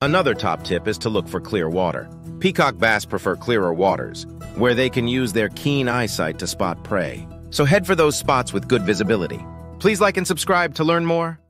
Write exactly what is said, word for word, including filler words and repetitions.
Another top tip is to look for clear water. Peacock bass prefer clearer waters, where they can use their keen eyesight to spot prey. So head for those spots with good visibility. Please like and subscribe to learn more.